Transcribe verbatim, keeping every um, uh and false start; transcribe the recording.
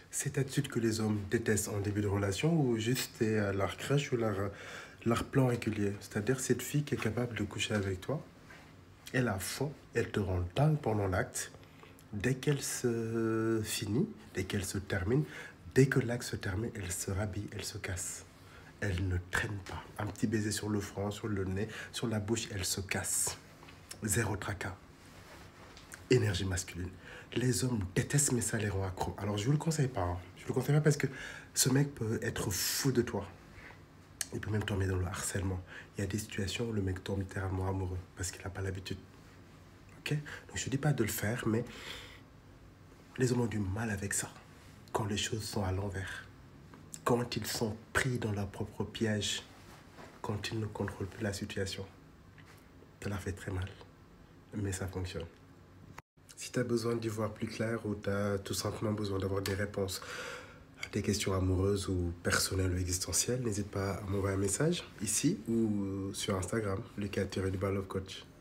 cette attitude que les hommes détestent en début de relation ou juste c'est euh, leur crush ou leur, euh, leur plan régulier. C'est-à-dire cette fille qui est capable de coucher avec toi, elle a faim, elle te rend dingue pendant l'acte. Dès qu'elle se finit, dès qu'elle se termine, dès que l'acte se termine, elle se rhabille, elle se casse. Elle ne traîne pas. Un petit baiser sur le front, sur le nez, sur la bouche, elle se casse. Zéro tracas. Énergie masculine. Les hommes détestent, mais ça les rend accros. Alors je ne vous le conseille pas. Hein. Je ne vous le conseille pas parce que ce mec peut être fou de toi. Il peut même tomber dans le harcèlement. Il y a des situations où le mec tombe littéralement amoureux parce qu'il n'a pas l'habitude. Ok? Donc je ne dis pas de le faire, mais les hommes ont du mal avec ça. Quand les choses sont à l'envers. Quand ils sont pris dans leur propre piège. Quand ils ne contrôlent plus la situation. Ça leur fait très mal. Mais ça fonctionne. Si tu as besoin d'y voir plus clair ou tu as tout simplement besoin d'avoir des réponses à des questions amoureuses ou personnelles ou existentielles, n'hésite pas à m'envoyer un message ici ou sur Instagram, Lucas-Love Coach.